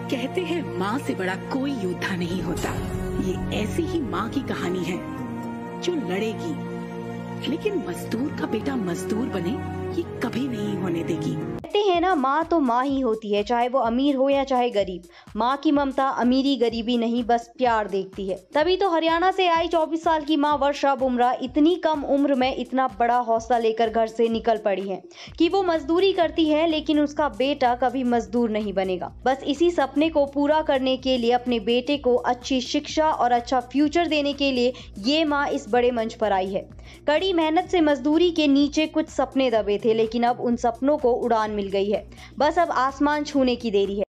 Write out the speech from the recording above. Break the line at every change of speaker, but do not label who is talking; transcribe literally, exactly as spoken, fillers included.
कहते हैं माँ से बड़ा कोई योद्धा नहीं होता। ये ऐसी ही माँ की कहानी है जो लड़ेगी, लेकिन मजदूर का बेटा मजदूर बने ये कभी नहीं होने देगी।
कहते हैं ना, माँ तो माँ ही होती है, चाहे वो अमीर हो या चाहे गरीब। माँ की ममता अमीरी गरीबी नहीं, बस प्यार देखती है। तभी तो हरियाणा से आई चौबीस साल की माँ वर्षा बुमरा इतनी कम उम्र में इतना बड़ा हौसला लेकर घर से निकल पड़ी है कि वो मजदूरी करती है, लेकिन उसका बेटा कभी मजदूर नहीं बनेगा। बस इसी सपने को पूरा करने के लिए, अपने बेटे को अच्छी शिक्षा और अच्छा फ्यूचर देने के लिए ये माँ इस बड़े मंच पर आई है। कड़ी मेहनत से मजदूरी के नीचे कुछ सपने दबे थे, लेकिन अब उन सपनों को उड़ान मिल गई है। बस अब आसमान छूने की देरी है।